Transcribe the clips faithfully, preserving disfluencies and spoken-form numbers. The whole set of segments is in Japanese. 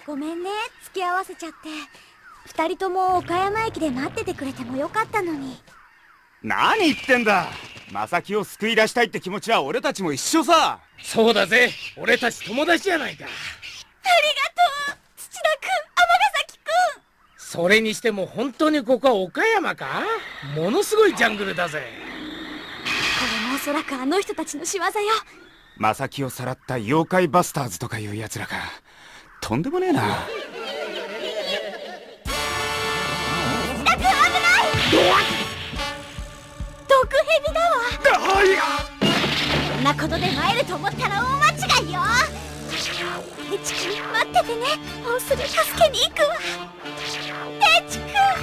ごめんね、付き合わせちゃって。二人とも岡山駅で待っててくれてもよかったのに。 何言ってんだ。正木を救い出したいって気持ちは俺たちも一緒さ。 そうだぜ、俺たち友達じゃないか。 ありがとう土田君、尼崎君。 それにしても本当にここは岡山か？ものすごいジャングルだぜ。 これもおそらくあの人たちの仕業よ。 正木をさらった妖怪バスターズとかいうやつらか。とんでもねえな。 土田君危ない。毒蛇だわ。こんなことで参ると思ったら大間違いよ。テチ君待っててね、もうすぐ助けに行くわ。テチ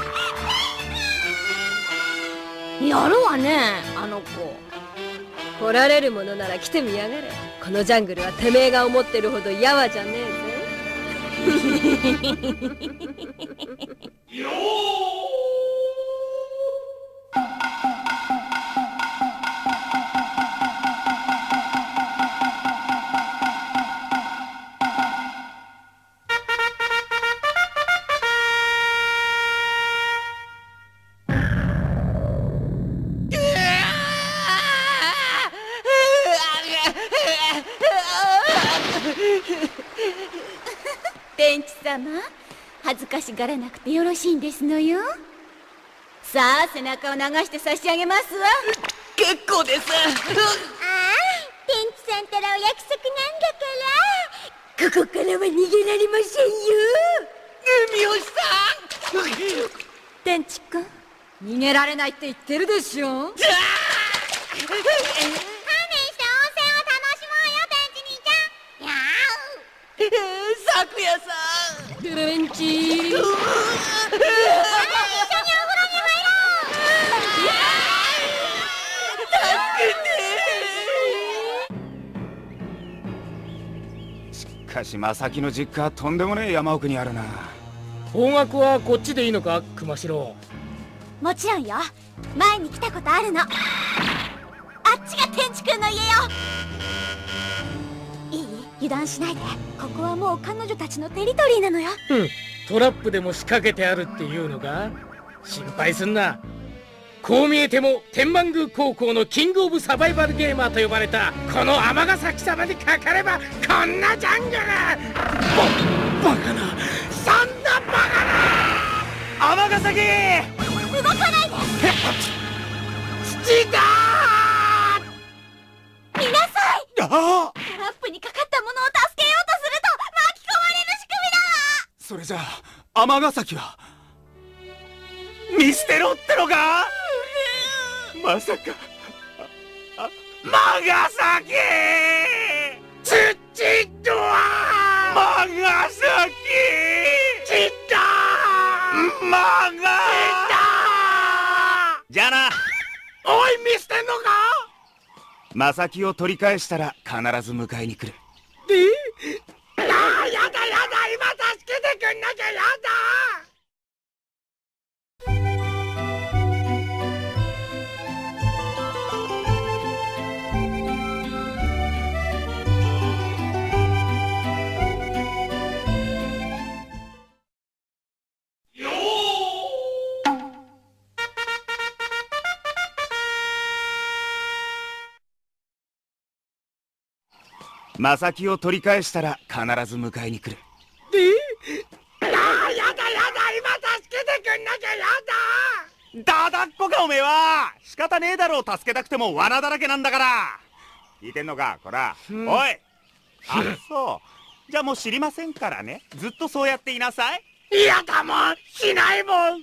君やるわね、あの子。来られるものなら来てみやがれ。このジャングルはてめえが思ってるほどやわじゃねえぜ。 天地様、恥ずかしがらなくてよろしいんですのよ。さあ背中を流して差し上げますわ。 結構です。ああ、 天地さんたらお約束なんだから、ここからは逃げられませんよ。 海吉さん。 天地君、逃げられないって言ってるでしょ。 勘弁して温泉を楽しもうよ、天地兄ちゃん。やー咲夜さん。 天地。一緒にお風呂に入ろう。しかし正木の実家はとんでもねえ山奥にあるな。 方角はこっちでいいのか、熊四郎。 もちろんよ、前に来たことあるの。あっちが天地君の家よ。いい？油断しないで。ここはもう彼女たちのテリトリーなのよ。 うん、トラップでも仕掛けてあるっていうのか？心配すんな。こう見えても天満宮高校のキングオブサバイバルゲーマーと呼ばれたこの尼崎様にかかればこんなジャングル。バカな、そんなバカな。 尼崎、 動かないで。 父だ見なさい。 ああ、 トラップにかかったものを助けようとすると巻き込まれる仕組みだわ。 それじゃあ尼崎は見捨てろってのか？まさか尼崎土だ尼崎土だ尼じゃあな。 おい、見捨てんのか？ 正木を取り返したら必ず迎えに来る。 え？ああ、やだやだ、今助けてくんなきゃやだ。 正木を取り返したら必ず迎えに来る。 ああ、やだやだ、今助けてくんなきゃやだだっこかおめえは。仕方ねえだろう、助けたくても罠だらけなんだから。聞いてんのかこら、うん、おい。あ、そう。じゃあもう知りませんからね。ずっとそうやっていなさい。 嫌だもん、しないもん。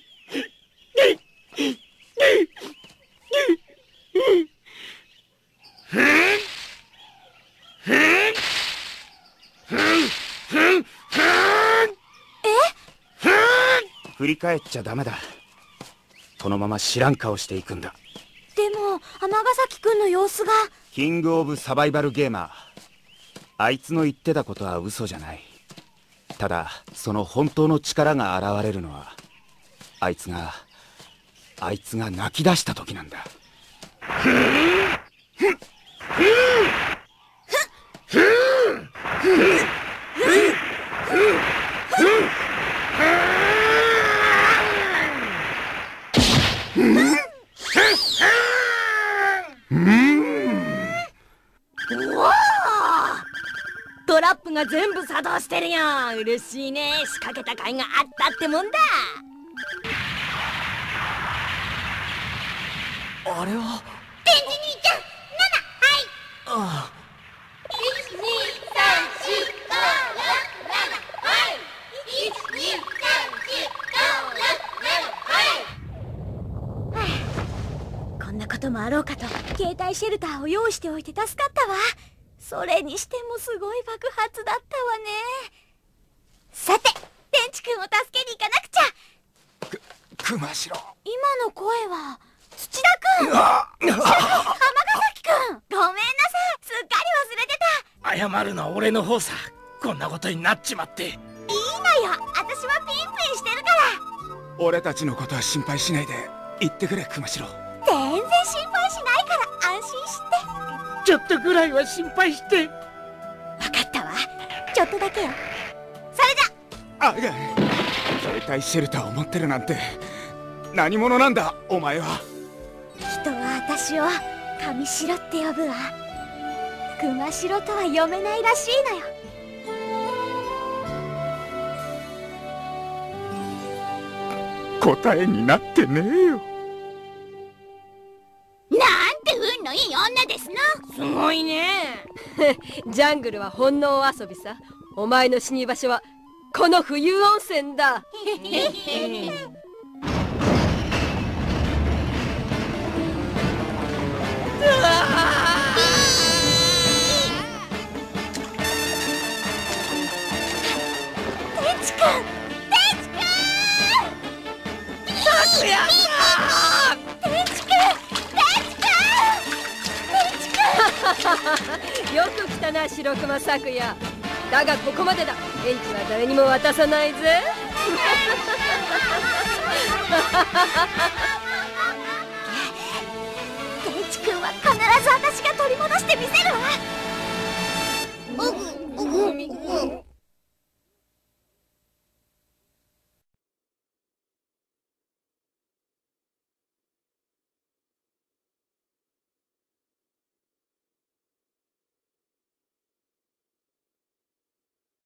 振り返っちゃダメだ。このまま知らん顔していくんだ。 でも尼崎君の様子が。 キングオブサバイバルゲーマー、あいつの言ってたことは嘘じゃない。ただその本当の力が現れるのはあいつがあいつが泣き出した時なんだ。 ップが全部作動してるよ。嬉しいね。仕掛けた甲斐があったってもんだ。 あれはデンジ兄ちゃん、なな、はい。 ああいち、に、さん、し、ご、ろく、なな、はい。いち、に、さん、し、ご、ろく、なな、はい。はあ、こんなこともあろうかと携帯シェルターを用意しておいて助かったわ。それにしてもすごい爆発だったわね。さて、電池くんを助けに行かなくちゃ。 く熊代、 今の声は土田くん。 あ浜ヶ崎くん、ごめんなさい。すっかり忘れてた。 謝るのは俺の方さ。こんなことになっちまって。 いいのよ、私はピンピンしてるから。 俺たちのことは心配しないで言ってくれ熊代。 全然心配しないから安心して。 ちょっとぐらいは心配して。 分かったわ、ちょっとだけよ。それじゃ。 あ、いや、携帯シェルターを持ってるなんて何者なんだお前は。 人は私を神城って呼ぶわ。熊城とは読めないらしいのよ。 答えになってねえよ。 なんて運のいい女ですの。 すごいね。ジャングルは本能遊びさ。お前の死に場所はこの浮遊温泉だ。 天地くん、天地くん、 拓也さん天地くん、天地くん。 よく来たな白熊咲也。だがここまでだ。電池は誰にも渡さないぜ。 天地くんは必ず私が取り戻してみせるわ。